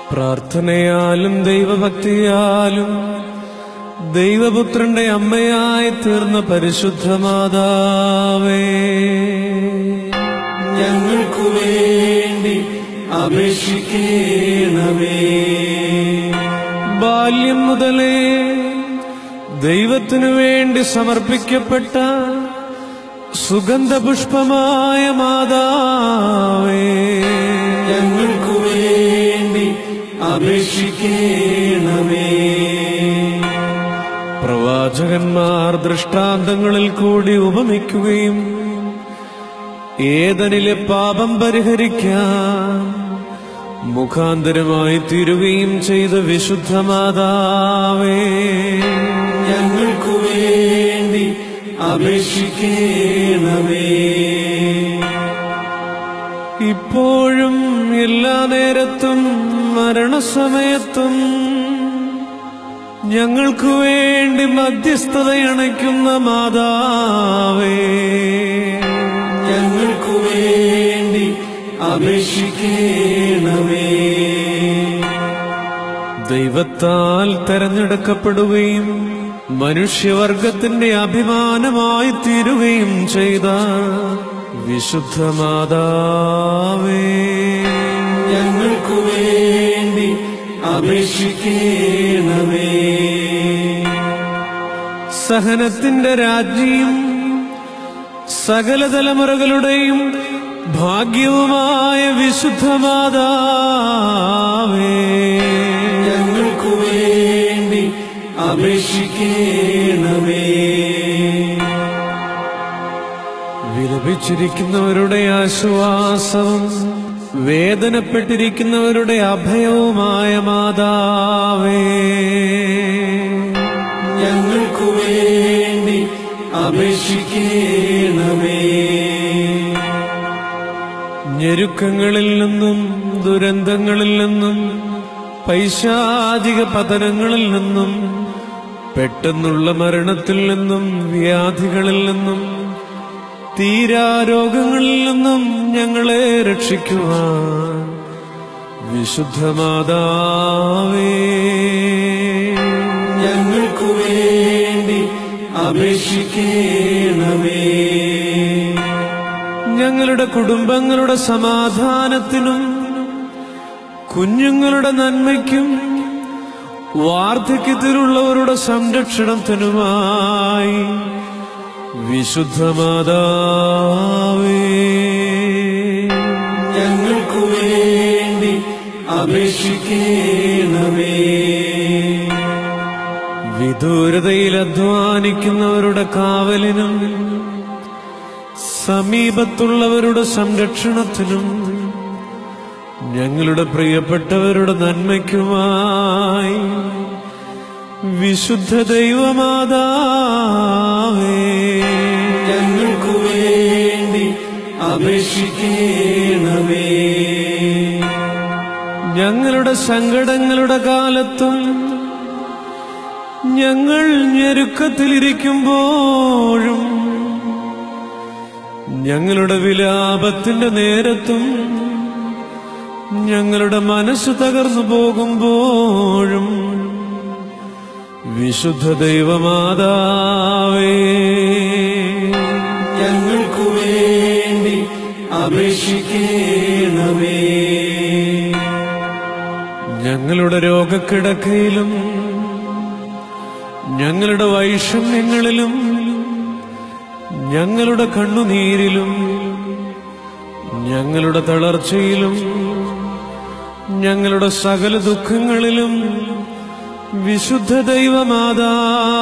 പ്രാർത്ഥനയാലും ദൈവഭക്തിയാലും ദൈവപുത്രന്റെ അമ്മയായി തീർന്ന പരിശുദ്ധ മാതാവേ, ഞങ്ങൾക്കു വേണ്ടി അപേക്ഷിക്കണമേ. ബാല്യം മുതലേ ദൈവത്തിനു വേണ്ടി സമർപ്പിക്കപ്പെട്ട സുഗന്ധപുഷ്പമായ മാതാവേ, ഞങ്ങൾക്കു വേണ്ടി അപേക്ഷിക്കണമേ. പ്രവാചകന്മാർ ദൃഷ്ടാന്തങ്ങളിൽ കൂടി ഉപമിക്കുകയും ഏദനിലെ പാപം പരിഹരിക്കാൻ മുഖാന്തരമായി തീരുകയും ചെയ്ത വിശുദ്ധ മാതാവേ, ഞങ്ങൾക്കു വേണ്ടി അപേക്ഷിക്കണമേ. ഇപ്പോഴും എല്ലാ നേരത്തും മരണസമയത്തും ഞങ്ങൾക്കു വേണ്ടി മധ്യസ്ഥതയണയ്ക്കുന്ന മാതാവേ, ഞങ്ങൾക്കു വേണ്ടി അപേക്ഷിക്കണമേ. ദൈവത്താൽ തെരഞ്ഞെടുക്കപ്പെടുകയും മനുഷ്യവർഗത്തിന്റെ അഭിമാനമായി തീരുകയും ചെയ്ത വിശുദ്ധ മാതാവേ, ഞങ്ങൾക്കു വേണ്ടി അപേക്ഷിക്കണമേ. സഹനത്തിന്റെ രാജ്ഞിയും സകല തലമുറകളുടെയും ഭാഗ്യവുമായ വിശുദ്ധ മാതാവേ, ഞങ്ങൾക്കു വേണ്ടി അപേക്ഷിക്കണമേ. വിലപിച്ചിരിക്കുന്നവരുടെ ആശ്വാസവും വേദനപ്പെട്ടിരിക്കുന്നവരുടെ അഭയവുമായ മാതാവേ, ഞങ്ങൾക്കു വേണ്ടി അപേക്ഷിക്കണമേ. ഞെരുക്കങ്ങളിൽ നിന്നും ദുരന്തങ്ങളിൽ നിന്നും പൈശാചിക പതനങ്ങളിൽ നിന്നും പെട്ടെന്നുള്ള മരണത്തിൽ നിന്നും വ്യാധികളിൽ നിന്നും തീരാരോഗങ്ങളിൽ നിന്നും ഞങ്ങളെ രക്ഷിക്കുവാൻ വിശുദ്ധ മാതാവേ, ഞങ്ങൾക്കു വേണ്ടി അപേക്ഷിക്കണമേ. ഞങ്ങളുടെ കുടുംബങ്ങളുടെ സമാധാനത്തിനും കുഞ്ഞുങ്ങളുടെ നന്മയ്ക്കും വാർദ്ധക്യത്തിലുള്ളവരുടെ സംരക്ഷണത്തിനുമായി വിശുദ്ധ മാതാവേ, ഞങ്ങൾക്കു വേണ്ടി അപേക്ഷിക്കണമേ. വിദൂരതയിൽ അധ്വാനിക്കുന്നവരുടെ കാവലിനും സമീപത്തുള്ളവരുടെ സംരക്ഷണത്തിനും ഞങ്ങളുടെ പ്രിയപ്പെട്ടവരുടെ നന്മയ്ക്കുമായി വിശുദ്ധ ദൈവമാതാവേ, ഞങ്ങൾക്കു വേണ്ടി അപേക്ഷിക്കണമേ. ഞങ്ങളുടെ സങ്കടങ്ങളുടെ കാലത്തും ഞങ്ങൾ ഞെരുക്കത്തിലിരിക്കുമ്പോഴും ഞങ്ങളുടെ വിലാപത്തിന്റെ നേരത്തും ഞങ്ങളുടെ മനസ്സ് തകർന്നു പോകുമ്പോഴും വിശുദ്ധ ദൈവമാതാവേ, ഞങ്ങൾക്കു വേണ്ടി അപേക്ഷിക്കണമേ. ഞങ്ങളുടെ രോഗക്കിടക്കയിലും ഞങ്ങളുടെ വൈഷമ്യങ്ങളിലും ഞങ്ങളുടെ കണ്ണുനീരിലും ഞങ്ങളുടെ തളർച്ചയിലും ഞങ്ങളുടെ സകല ദുഃഖങ്ങളിലും വിശുദ്ധ ദൈവമാതാവേ,